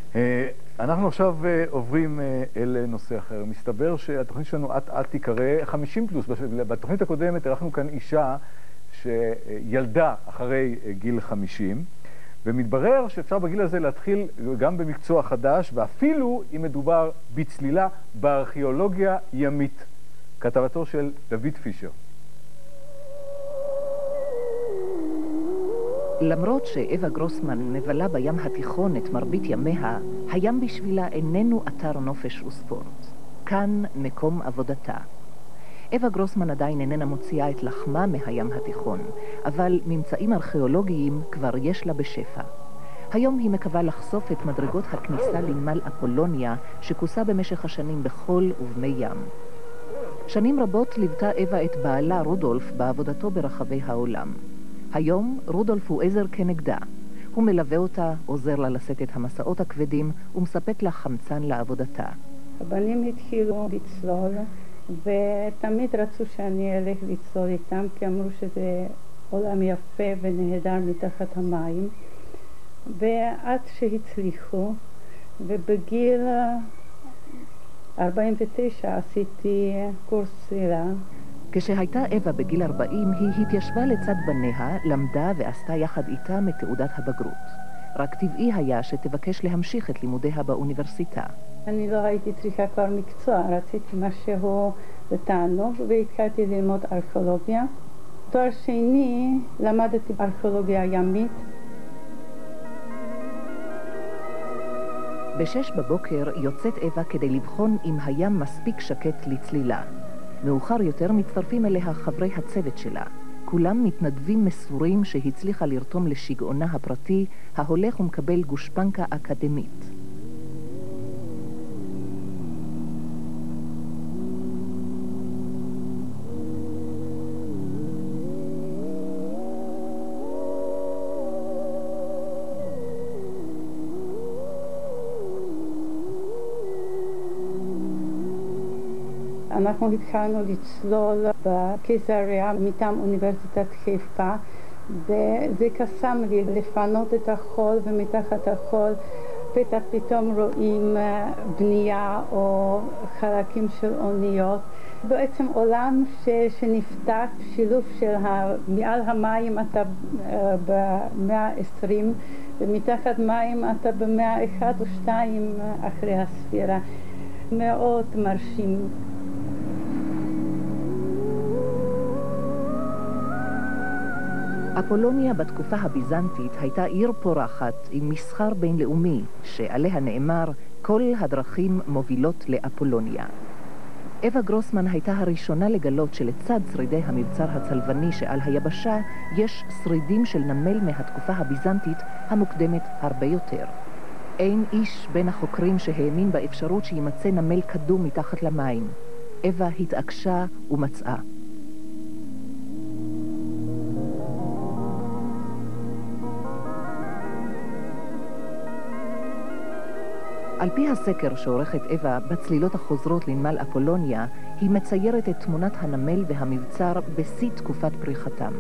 אנחנו עכשיו עוברים אל נושא אחר. מסתבר שהתוכנית שלנו עד תיקרא 50 פלוס. בתוכנית הקודמת ערכנו כאן אישה שילדה אחרי גיל 50, ומתברר שאפשר בגיל הזה להתחיל גם במקצוע חדש, ואפילו אם מדובר בצלילה בארכיאולוגיה ימית. כתבתו של דוד פישר. למרות שאווה גרוסמן מבלה בים התיכון את מרבית ימיה, הים בשבילה איננו אתר נופש וספורט. כאן מקום עבודתה. אווה גרוסמן עדיין איננה מוציאה את לחמה מהים התיכון, אבל ממצאים ארכיאולוגיים כבר יש לה בשפע. היום היא מקווה לחשוף את מדרגות הכניסה לנמל אפולוניה, שכוסה במשך השנים בחול ובמי ים. שנים רבות ליוותה אווה את בעלה רודולף בעבודתו ברחבי העולם. היום רודולף הוא עזר כנגדה. הוא מלווה אותה, עוזר לה לשאת את המסעות הכבדים ומספק לה חמצן לעבודתה. הבנים התחילו לצלול, ותמיד רצו שאני אלך לצלול איתם, כי אמרו שזה עולם יפה ונהדר מתחת המים. ועד שהצליחו, ובגיל 49 עשיתי קורס צלילה. כשהייתה אווה בגיל 40, היא התיישבה לצד בניה, למדה ועשתה יחד איתם את תעודת הבגרות. רק טבעי היה שתבקש להמשיך את לימודיה באוניברסיטה. אני לא הייתי צריכה כבר מקצוע, רציתי משהו לתענוג, והתחלתי ללמוד ארכיאולוגיה. תואר שני למדתי ארכיאולוגיה ימית. ב-6 בבוקר יוצאת אווה כדי לבחון אם הים מספיק שקט לצלילה. מאוחר יותר מצטרפים אליה חברי הצוות שלה. כולם מתנדבים מסורים שהצליחה לרתום לשגעונה הפרטי, ההולך ומקבל גושפנקה אקדמית. אנחנו התחלנו לצלול בקיסריה מטעם אוניברסיטת חיפה, וזה קסם לי לפנות את החול, ומתחת החול פתאום רואים בנייה או חלקים של אוניות. בעצם עולם שנפתח, שילוב של מעל המים אתה במאה ה-20, ומתחת מים אתה במאה ה-1 או 2 אחרי הספירה. מאוד מרשים. אפולוניה בתקופה הביזנטית הייתה עיר פורחת עם מסחר בינלאומי, שעליה נאמר כל הדרכים מובילות לאפולוניה. אווה גרוסמן הייתה הראשונה לגלות שלצד שרידי המבצר הצלבני שעל היבשה יש שרידים של נמל מהתקופה הביזנטית המוקדמת הרבה יותר. אין איש בין החוקרים שהאמין באפשרות שימצא נמל קדום מתחת למים. אווה התעקשה ומצאה. על פי הסקר שעורכת אווה בצלילות החוזרות לנמל אפולוניה, היא מציירת את תמונת הנמל והמבצר בשיא תקופת פריחתם.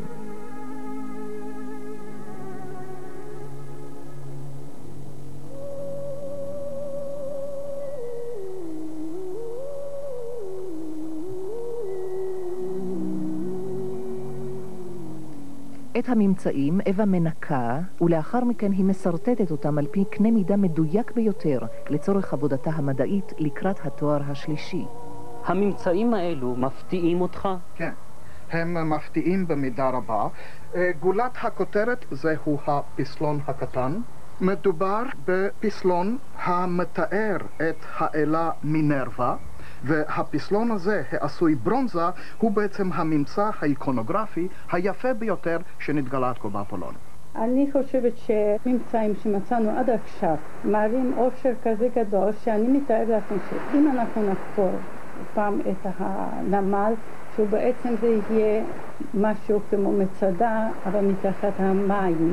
את הממצאים אווה מנקה, ולאחר מכן היא מסרטטת אותם על פי קנה מידה מדויק ביותר לצורך עבודתה המדעית לקראת התואר השלישי. הממצאים האלו מפתיעים אותך? כן, הם מפתיעים במידה רבה. גולת הכותרת זהו הפסלון הקטן. מדובר בפסלון המתאר את האלה מינרווה, והפסלון הזה, העשוי ברונזה, הוא בעצם הממצא האיקונוגרפי היפה ביותר שנתגלה עד כה באפולוניה. אני חושבת שממצאים שמצאנו עד עכשיו מראים עושר כזה גדול, שאני מתאר לכם שאם אנחנו נחקור פעם את הנמל, שהוא בעצם זה יהיה משהו כמו מצדה, אבל מתחת המים.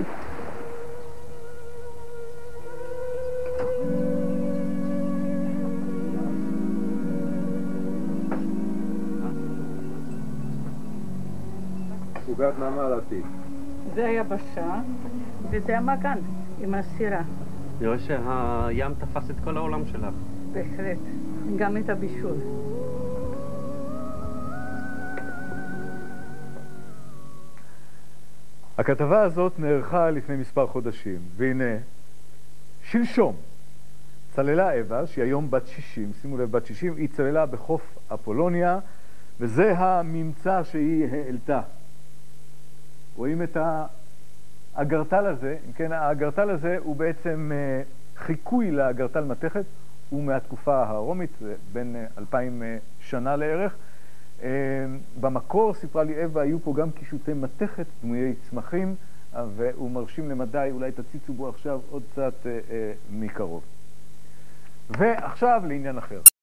נמל עתיק. זה היבשה, וזה המגן עם הסירה. אני רואה שהים תפס את כל העולם שלך. בהחלט, גם את הבישול. הכתבה הזאת נערכה לפני מספר חודשים, והנה, שלשום, צללה אווה, שהיא היום בת 60, שימו לב, בת 60, היא צללה בחוף אפולוניה, וזה הממצא שהיא העלתה. רואים את האגרטל הזה, אם כן, האגרטל הזה הוא בעצם חיקוי לאגרטל מתכת, הוא מהתקופה הרומית, בין 2000 שנה לערך. במקור, סיפרה לי אווה, היו פה גם קישוטי מתכת, דמויי צמחים, והוא מרשים למדי, אולי תציצו בו עכשיו עוד קצת מקרוב. ועכשיו לעניין אחר.